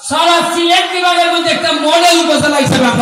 সারা সিলেট বিভাগের মধ্যে একটা মডেল উপজেলা হিসেবে আমরা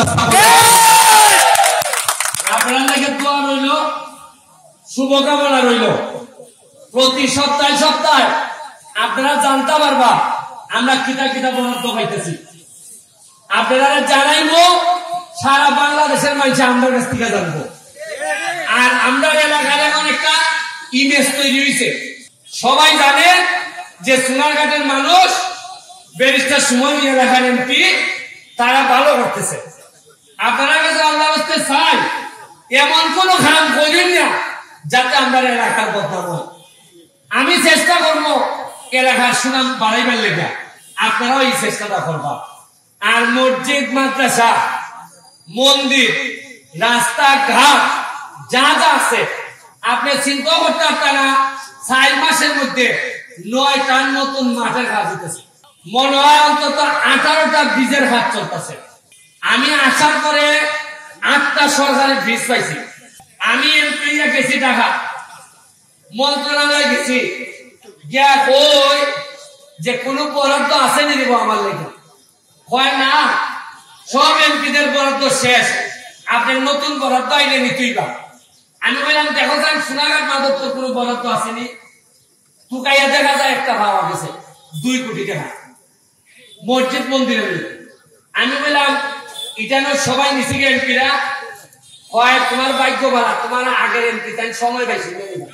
আপনার নাকি দোয়া রইল, শুভকামনা রইল। প্রতি সপ্তাহে আপনারা জানতে পারবা আমরা কিতা কিতা বরাদ্দ পাইতেছি। আপনারা জানাইবো, সারা বাংলাদেশের মানুষ আমাদের কাছ থেকে জানবো। আর আমরা এলাকার এখন একটা ইমেজ তৈরি হয়েছে, সবাই জানে যে সোনারঘাটের মানুষ ব্যারিস্টার সুমন এলাকার এমপি, তারা ভালো করতেছে। আপনারা কাছে আল্লাহ রাস্তে চাই এমন কোন কাম করেন না যাতে আমরা এলাকার বদনাম হয়। আমি চেষ্টা করবো এলাকার সুনাম বাড়াইবার লেগে, আপনারাও এই চেষ্টাটা করবা। আর মসজিদ, মাদ্রাসা, মন্দির, রাস্তাঘাট যা যা আছে আপনি চিন্তা করতে পারতেন না। 4 মাসের মধ্যে 9টা নতুন মাঠের কাজ হইতেছে, মনে হয় অন্তত 18টা ব্রিজের কাজ চলতেছে। আমি আসার পরে 8টা সরকারি ব্রিজ পাইছি। আমি এমপি গেছি ঢাকা, মন্ত্রণালয়ে গেছি, গিয়া কই যে কোনো বরাদ্দ আছে নি দিব আমার লেগে? হয় না, সব এমপিদের বরাদ্দ শেষ, আপনি নতুন বরাদ্দ আইলে নিতেই বা। আমি বললাম দেখো যান সোনারঘাট মাধবপুর কোনো বরাদ্দ আসেনি। টুকাইয়া দেখা যায় একটা পাওয়া গেছে 2 কোটি টাকা মসজিদ মন্দিরের। আমি বললাম এটা সবাই নিচে গিয়ে এমপিরা, হয় তোমার ভাগ্য ভাড়া, তোমার আগের এমপি তাই সময় পাইছি।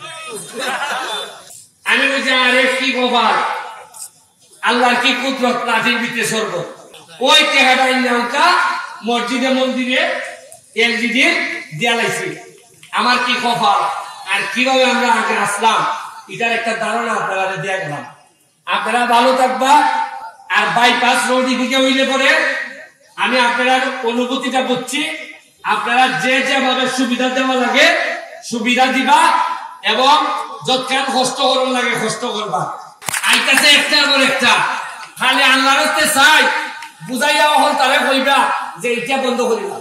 আমি বলছি আরে কি গোবার, আল্লাহর কি কুদরত, নাজির বিতে সর্ব। ওই টেহাটা ইন্নাউকা মসজিদে মন্দিরে এলজিডি দিয়া লাইছি। আমার কি কপাল, আর কিভাবে আমরা আগে আসলাম এটার একটা ধারণা আপনারা দিয়ে গেলাম। আপনারা ভালো থাকবা। আর বাইপাস রোড এদিকে হইলে পরে আমি আপনার অনুভূতিটা বুঝছি, আপনারা যে যেভাবে সুবিধা দেওয়া লাগে সুবিধা দিবা, এবং যতক্ষণ কষ্ট করুন লাগে কষ্ট করবা। আইতাছে একটার পর একটা, খালি আল্লাহর রাস্তে চাই বুঝাইয়া হল তারা কইবা যে এটা বন্ধ করিবা।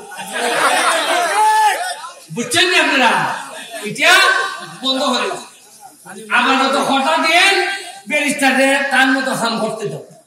বুঝছেন না আপনারা, এটা বন্ধ করিবা। আমার মতো হঠাৎ দিয়ে ব্যারিস্টারদের তার মতো কাম করতে দাও।